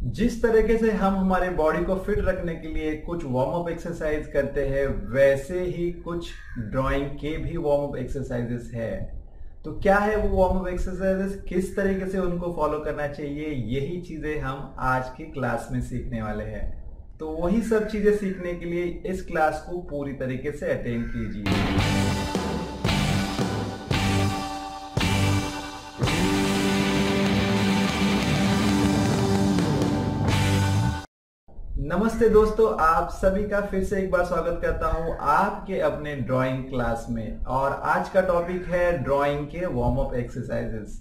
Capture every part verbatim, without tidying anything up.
जिस तरीके से हम हमारे बॉडी को फिट रखने के लिए कुछ वार्म अप एक्सरसाइज करते हैं, वैसे ही कुछ ड्राइंग के भी वार्म अप एक्सरसाइजेस है। तो क्या है वो वार्म अप एक्सरसाइजेस, किस तरीके से उनको फॉलो करना चाहिए, यही चीजें हम आज की क्लास में सीखने वाले हैं। तो वही सब चीजें सीखने के लिए इस क्लास को पूरी तरीके से अटेंड कीजिए। नमस्ते दोस्तों, आप सभी का फिर से एक बार स्वागत करता हूं आपके अपने ड्राइंग क्लास में। और आज का टॉपिक है ड्राइंग के वार्म अप एक्सरसाइजेस।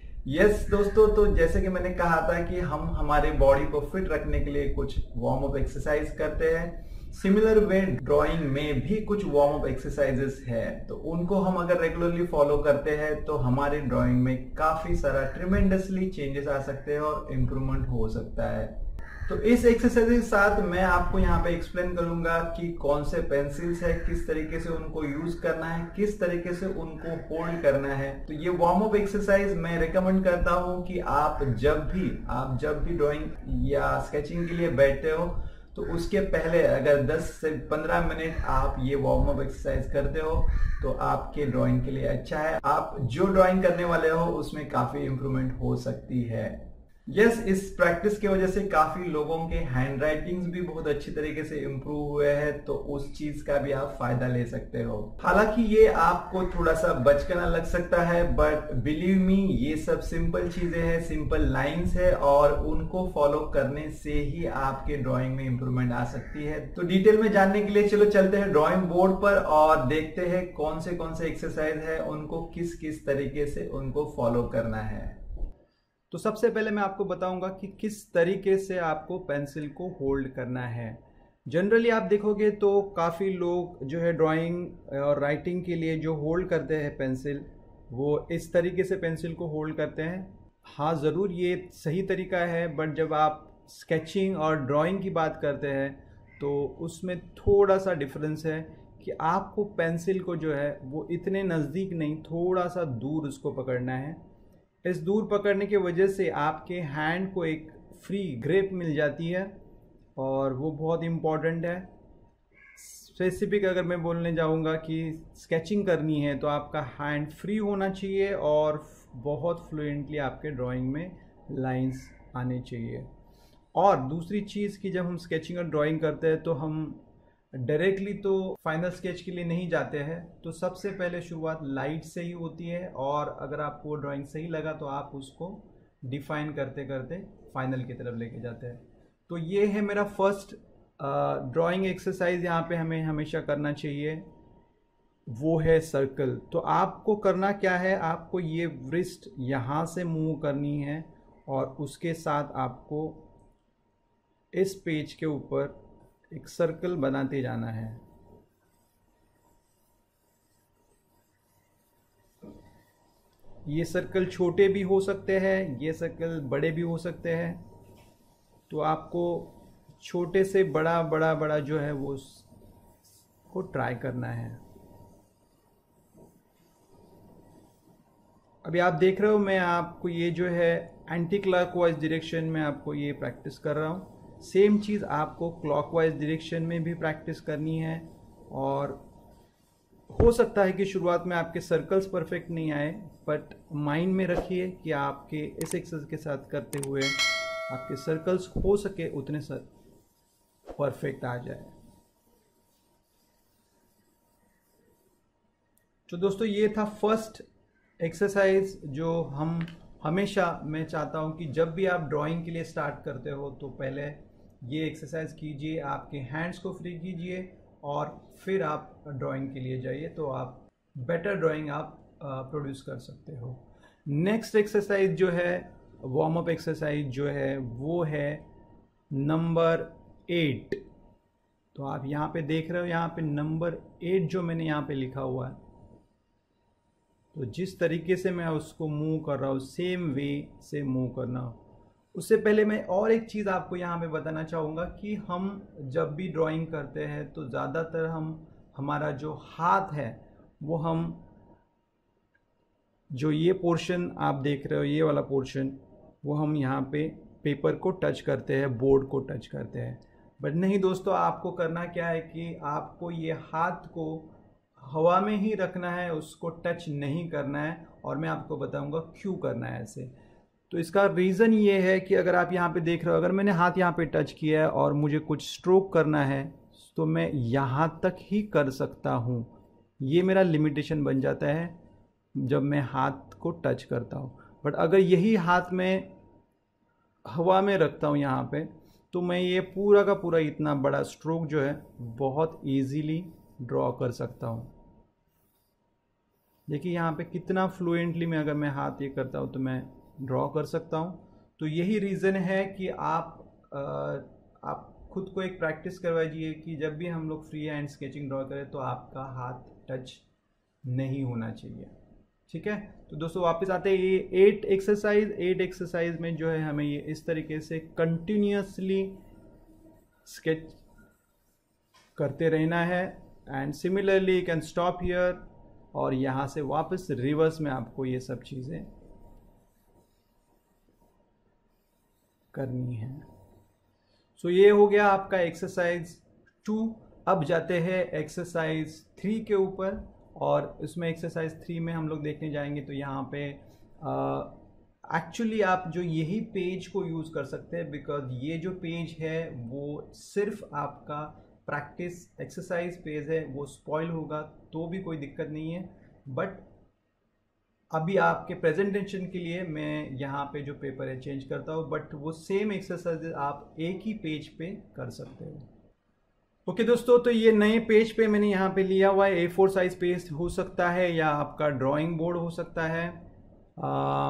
यस दोस्तों, तो जैसे कि मैंने कहा था कि हम हमारे बॉडी को फिट रखने के लिए कुछ वार्म अप एक्सरसाइज करते हैं। सिमिलर वे ड्राइंग में भी कुछ वार्म अप एक्सरसाइजेस है, तो उनको हम अगर रेगुलरली फॉलो करते हैं तो हमारे ड्राइंग में काफी सारा ट्रिमेंडसली चेंजेस आ सकते हैं और इम्प्रूवमेंट हो सकता है। तो इस एक्सरसाइज के साथ मैं आपको यहाँ पे एक्सप्लेन करूंगा कि कौन से पेंसिल्स है, किस तरीके से उनको यूज करना है, किस तरीके से उनको होल्ड करना है। तो ये वार्म अप एक्सरसाइज मैं रिकमेंड करता हूँ कि आप जब भी आप जब भी ड्राइंग या स्केचिंग के लिए बैठते हो तो उसके पहले अगर दस से पंद्रह मिनट आप ये वार्म अप एक्सरसाइज करते हो तो आपके ड्राइंग के लिए अच्छा है। आप जो ड्राइंग करने वाले हो उसमें काफी इंप्रूवमेंट हो सकती है। यस yes, इस प्रैक्टिस की वजह से काफी लोगों के हैंड राइटिंग्स भी बहुत अच्छी तरीके से इम्प्रूव हुए हैं, तो उस चीज का भी आप फायदा ले सकते हो। हालांकि ये आपको थोड़ा सा बचकाना लग सकता है, बट बिलीव मी, ये सब सिंपल चीजें हैं, सिंपल लाइंस है और उनको फॉलो करने से ही आपके ड्राइंग में इंप्रूवमेंट आ सकती है। तो डिटेल में जानने के लिए चलो चलते हैं ड्राइंग बोर्ड पर और देखते हैं कौन से कौन से एक्सरसाइज है, उनको किस किस तरीके से उनको फॉलो करना है। तो सबसे पहले मैं आपको बताऊंगा कि किस तरीके से आपको पेंसिल को होल्ड करना है। जनरली आप देखोगे तो काफ़ी लोग जो है ड्राइंग और राइटिंग के लिए जो होल्ड करते हैं पेंसिल, वो इस तरीके से पेंसिल को होल्ड करते हैं। हाँ, ज़रूर ये सही तरीका है, बट जब आप स्केचिंग और ड्राइंग की बात करते हैं तो उसमें थोड़ा सा डिफरेंस है कि आपको पेंसिल को जो है वो इतने नज़दीक नहीं, थोड़ा सा दूर उसको पकड़ना है। इस दूर पकड़ने की वजह से आपके हैंड को एक फ्री ग्रिप मिल जाती है और वो बहुत इम्पॉर्टेंट है। स्पेसिफिक अगर मैं बोलने जाऊंगा कि स्केचिंग करनी है तो आपका हैंड फ्री होना चाहिए और बहुत फ्लुएंटली आपके ड्राइंग में लाइंस आने चाहिए। और दूसरी चीज़ कि जब हम स्केचिंग और ड्राइंग करते हैं तो हम डायरेक्टली तो फाइनल स्केच के लिए नहीं जाते हैं, तो सबसे पहले शुरुआत लाइट से ही होती है और अगर आपको ड्राइंग सही लगा तो आप उसको डिफाइन करते करते फाइनल की तरफ लेके जाते हैं। तो ये है मेरा फर्स्ट ड्राइंग एक्सरसाइज, यहाँ पे हमें हमेशा करना चाहिए, वो है सर्कल। तो आपको करना क्या है, आपको ये व्रिस्ट यहाँ से मूव करनी है और उसके साथ आपको इस पेज के ऊपर एक सर्कल बनाते जाना है। ये सर्कल छोटे भी हो सकते हैं, ये सर्कल बड़े भी हो सकते हैं, तो आपको छोटे से बड़ा बड़ा बड़ा जो है वो को ट्राई करना है। अभी आप देख रहे हो मैं आपको ये जो है एंटी क्लॉकवाइज डायरेक्शन में आपको ये प्रैक्टिस कर रहा हूँ। सेम चीज़ आपको क्लॉकवाइज डायरेक्शन में भी प्रैक्टिस करनी है। और हो सकता है कि शुरुआत में आपके सर्कल्स परफेक्ट नहीं आए, बट माइंड में रखिए कि आपके इस एक्सरसाइज के साथ करते हुए आपके सर्कल्स हो सके उतने सर परफेक्ट आ जाए। तो दोस्तों, ये था फर्स्ट एक्सरसाइज जो हम हमेशा, मैं चाहता हूं कि जब भी आप ड्राइंग के लिए स्टार्ट करते हो तो पहले ये एक्सरसाइज कीजिए, आपके हैंड्स को फ्री कीजिए और फिर आप ड्राइंग के लिए जाइए, तो आप बेटर ड्राइंग आप प्रोड्यूस कर सकते हो। नेक्स्ट एक्सरसाइज जो है वार्म अप एक्सरसाइज जो है वो है नंबर एट। तो आप यहाँ पे देख रहे हो, यहाँ पे नंबर एट जो मैंने यहाँ पे लिखा हुआ है, तो जिस तरीके से मैं उसको मूव कर रहा हूँ सेम वे से मूव करना। उससे पहले मैं और एक चीज़ आपको यहाँ पे बताना चाहूँगा कि हम जब भी ड्राइंग करते हैं तो ज़्यादातर हम हमारा जो हाथ है वो हम जो ये पोर्शन आप देख रहे हो, ये वाला पोर्शन, वो हम यहाँ पे पेपर को टच करते हैं, बोर्ड को टच करते हैं। बट नहीं दोस्तों, आपको करना क्या है कि आपको ये हाथ को हवा में ही रखना है, उसको टच नहीं करना है। और मैं आपको बताऊंगा क्यों करना है ऐसे। तो इसका रीज़न ये है कि अगर आप यहाँ पे देख रहे हो, अगर मैंने हाथ यहाँ पे टच किया है और मुझे कुछ स्ट्रोक करना है तो मैं यहाँ तक ही कर सकता हूँ। ये मेरा लिमिटेशन बन जाता है जब मैं हाथ को टच करता हूँ। बट अगर यही हाथ में हवा में रखता हूँ यहाँ पे, तो मैं ये पूरा का पूरा इतना बड़ा स्ट्रोक जो है बहुत इजीली ड्रॉ कर सकता हूँ। देखिए यहाँ पे कितना फ्लुएंटली मैं अगर मैं हाथ ये करता हूँ तो मैं ड्रॉ कर सकता हूँ। तो यही रीज़न है कि आप आ, आप खुद को एक प्रैक्टिस करवाइए कि जब भी हम लोग फ्री हैंड स्केचिंग ड्रॉ करें तो आपका हाथ टच नहीं होना चाहिए। ठीक है, तो दोस्तों वापस आते हैं ये एट एक्सरसाइज एट एक्सरसाइज में जो है हमें ये इस तरीके से कंटिन्यूसली स्केच करते रहना है। And similarly you can stop here और यहाँ से वापस रिवर्स में आपको ये सब चीज़ें करनी है। सो so, ये हो गया आपका एक्सरसाइज टू। अब जाते हैं एक्सरसाइज थ्री के ऊपर, और इसमें एक्सरसाइज थ्री में हम लोग देखने जाएंगे तो यहाँ पे एक्चुअली uh, आप जो यही पेज को यूज़ कर सकते हैं, बिकॉज ये जो पेज है वो सिर्फ आपका प्रैक्टिस एक्सरसाइज पेज है। वो स्पॉइल होगा तो भी कोई दिक्कत नहीं है, बट अभी आपके प्रेजेंटेशन के लिए मैं यहाँ पे जो पेपर है चेंज करता हूँ, बट वो सेम एक्सरसाइज आप एक ही पेज पे कर सकते हो। ओके okay, दोस्तों, तो ये नए पेज पे मैंने यहाँ पे लिया हुआ है। ए फोर साइज पेज हो सकता है या आपका ड्राइंग बोर्ड हो सकता है। आ,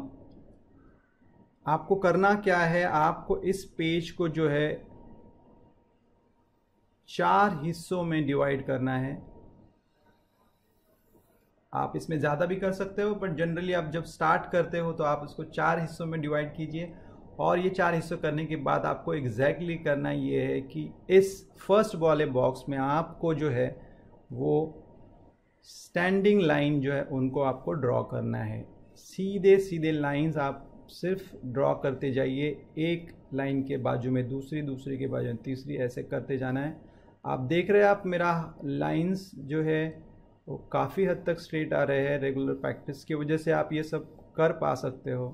आपको करना क्या है, आपको इस पेज को जो है चार हिस्सों में डिवाइड करना है। आप इसमें ज़्यादा भी कर सकते हो, बट जनरली आप जब स्टार्ट करते हो तो आप उसको चार हिस्सों में डिवाइड कीजिए। और ये चार हिस्सों करने के बाद आपको एग्जैक्टली करना ये है कि इस फर्स्ट वाले बॉक्स में आपको जो है वो स्टैंडिंग लाइन जो है उनको आपको ड्रॉ करना है। सीधे सीधे लाइंस आप सिर्फ ड्रॉ करते जाइए, एक लाइन के बाजू में दूसरी, दूसरी के बाजू में तीसरी, ऐसे करते जाना है। आप देख रहे हैं आप मेरा लाइंस जो है वो काफ़ी हद तक स्ट्रेट आ रहे हैं। रेगुलर प्रैक्टिस की वजह से आप ये सब कर पा सकते हो।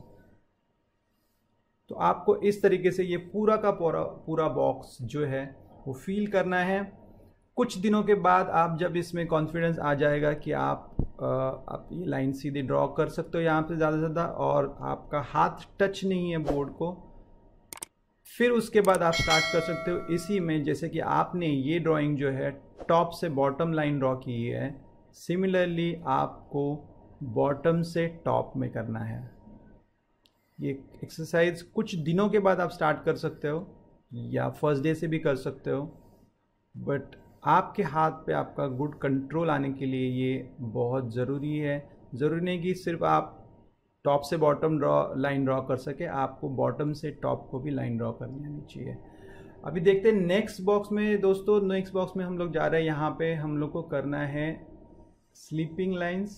तो आपको इस तरीके से ये पूरा का पूरा पूरा बॉक्स जो है वो फील करना है। कुछ दिनों के बाद आप जब इसमें कॉन्फिडेंस आ जाएगा कि आप आ, आप ये लाइन सीधे ड्रॉ कर सकते हो यहाँ पे ज़्यादा से ज़्यादा, और आपका हाथ टच नहीं है बोर्ड को, फिर उसके बाद आप स्टार्ट कर सकते हो इसी में। जैसे कि आपने ये ड्राइंग जो है टॉप से बॉटम लाइन ड्रॉ की है, सिमिलरली आपको बॉटम से टॉप में करना है। ये एक्सरसाइज कुछ दिनों के बाद आप स्टार्ट कर सकते हो या फर्स्ट डे से भी कर सकते हो, बट आपके हाथ पे आपका गुड कंट्रोल आने के लिए ये बहुत ज़रूरी है। ज़रूरी नहीं कि सिर्फ आप टॉप से बॉटम ड्रॉ लाइन ड्रॉ कर सके, आपको बॉटम से टॉप को भी लाइन ड्रॉ करनी आनी चाहिए। अभी देखते हैं नेक्स्ट बॉक्स में। दोस्तों नेक्स्ट बॉक्स में हम लोग जा रहे हैं, यहाँ पे हम लोग को करना है स्लीपिंग लाइंस।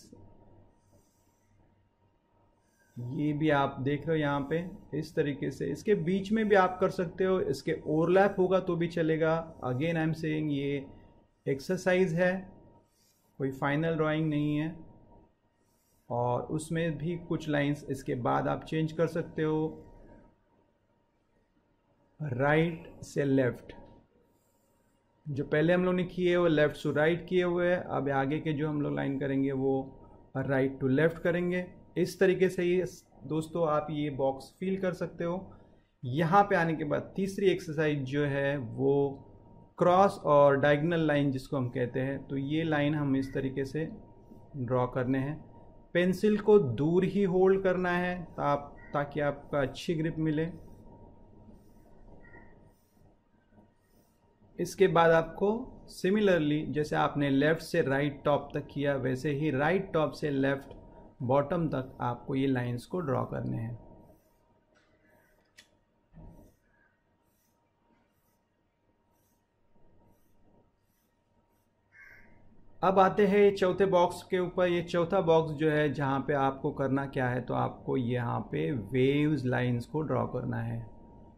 ये भी आप देख रहे हो यहाँ पे इस तरीके से, इसके बीच में भी आप कर सकते हो, इसके ओवरलैप होगा तो भी चलेगा। अगेन आई एम सेइंग ये एक्सरसाइज है, कोई फाइनल ड्राइंग नहीं है। और उसमें भी कुछ लाइंस इसके बाद आप चेंज कर सकते हो, राइट से लेफ्ट। जो पहले हम लोग ने किए वो लेफ्ट टू राइट किए हुए हैं, अब आगे के जो हम लोग लाइन करेंगे वो राइट टू लेफ्ट करेंगे। इस तरीके से ये दोस्तों आप ये बॉक्स फील कर सकते हो। यहाँ पे आने के बाद तीसरी एक्सरसाइज जो है वो क्रॉस और डायगोनल लाइन जिसको हम कहते हैं, तो ये लाइन हम इस तरीके से ड्रॉ करने हैं। पेंसिल को दूर ही होल्ड करना है आप, ताकि आपका अच्छी ग्रिप मिले। इसके बाद आपको सिमिलरली जैसे आपने लेफ़्ट से राइट टॉप तक किया, वैसे ही राइट टॉप से लेफ़्ट बॉटम तक आपको ये लाइंस को ड्रॉ करने हैं। अब आते हैं चौथे बॉक्स के ऊपर। ये चौथा बॉक्स जो है जहाँ पे आपको करना क्या है, तो आपको यहाँ पे वेव्स लाइंस को ड्रॉ करना है।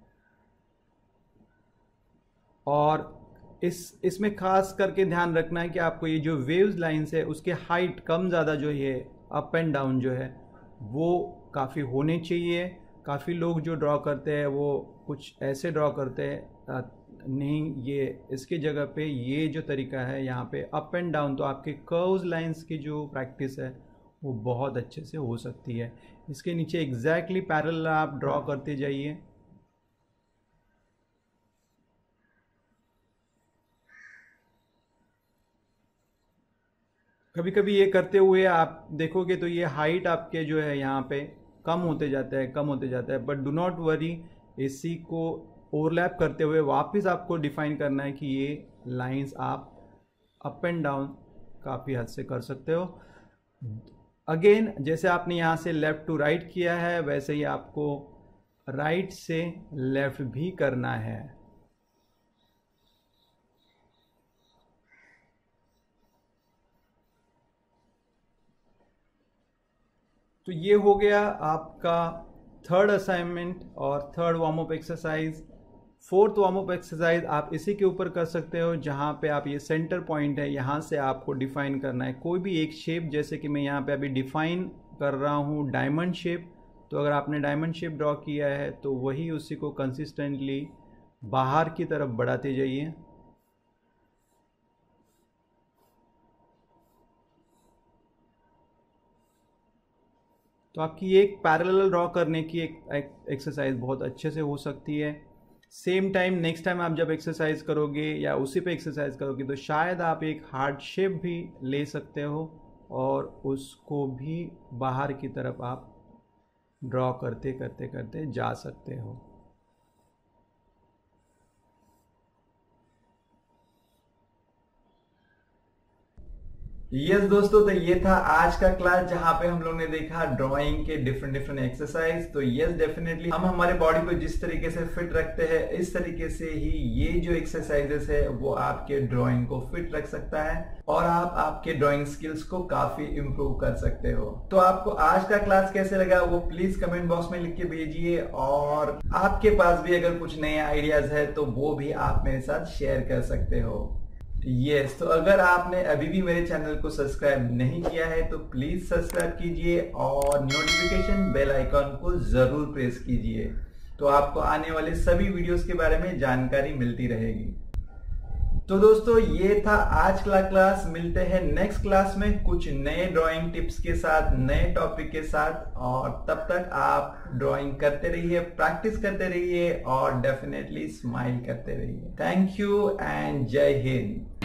और इस इसमें खास करके ध्यान रखना है कि आपको ये जो वेव्स लाइंस है उसके हाइट कम ज़्यादा जो है अप एंड डाउन जो है वो काफ़ी होने चाहिए। काफ़ी लोग जो ड्रॉ करते हैं वो कुछ ऐसे ड्रॉ करते हैं, नहीं, ये इसकी जगह पे ये जो तरीका है यहाँ पे अप एंड डाउन, तो आपके कर्व्स लाइंस की जो प्रैक्टिस है वो बहुत अच्छे से हो सकती है। इसके नीचे एग्जैक्टली पैरेलल आप ड्रॉ करते जाइए। कभी कभी ये करते हुए आप देखोगे तो ये हाइट आपके जो है यहाँ पे कम होते जाता है कम होते जाता है, बट डू नॉट वरी, इसी को ओवरलैप करते हुए वापस आपको डिफाइन करना है कि ये लाइंस आप अप एंड डाउन काफ़ी हद से कर सकते हो। अगेन जैसे आपने यहाँ से लेफ़्ट टू राइट किया है वैसे ही आपको राइट से लेफ़्ट भी करना है। तो ये हो गया आपका थर्ड असाइनमेंट और third warm up exercise. Fourth warm up exercise आप इसी के ऊपर कर सकते हो, जहाँ पे आप ये सेंटर पॉइंट है यहाँ से आपको डिफाइन करना है कोई भी एक शेप, जैसे कि मैं यहाँ पे अभी डिफाइन कर रहा हूँ डायमंड शेप। तो अगर आपने डायमंड शेप ड्रॉ किया है तो वही उसी को कंसिस्टेंटली बाहर की तरफ बढ़ाते जाइए। तो आपकी एक पैरेलल ड्रॉ करने की एक एक्सरसाइज बहुत अच्छे से हो सकती है। सेम टाइम नेक्स्ट टाइम आप जब एक्सरसाइज करोगे या उसी पे एक्सरसाइज करोगे तो शायद आप एक हार्ट शेप भी ले सकते हो और उसको भी बाहर की तरफ आप ड्रॉ करते करते करते जा सकते हो। यस yes, दोस्तों, तो ये था आज का क्लास जहां पे हम लोग ने देखा ड्राइंग के डिफरेंट डिफरेंट एक्सरसाइज। तो यस, डेफिनेटली हम हमारे बॉडी को जिस तरीके से फिट रखते हैं इस तरीके से ही ये जो एक्सरसाइजेस है वो आपके ड्राइंग को फिट रख सकता है और आप आपके ड्राइंग स्किल्स को काफी इंप्रूव कर सकते हो। तो आपको आज का क्लास कैसे लगा वो प्लीज कमेंट बॉक्स में लिख के भेजिए, और आपके पास भी अगर कुछ नए आइडियाज है तो वो भी आप मेरे साथ शेयर कर सकते हो। यस yes, तो अगर आपने अभी भी मेरे चैनल को सब्सक्राइब नहीं किया है तो प्लीज सब्सक्राइब कीजिए और नोटिफिकेशन बेल आइकॉन को जरूर प्रेस कीजिए, तो आपको आने वाले सभी वीडियोस के बारे में जानकारी मिलती रहेगी। तो दोस्तों ये था आज का क्लास। मिलते हैं नेक्स्ट क्लास में कुछ नए ड्राइंग टिप्स के साथ, नए टॉपिक के साथ, और तब तक आप ड्राइंग करते रहिए, प्रैक्टिस करते रहिए और डेफिनेटली स्माइल करते रहिए। थैंक यू एंड जय हिंद।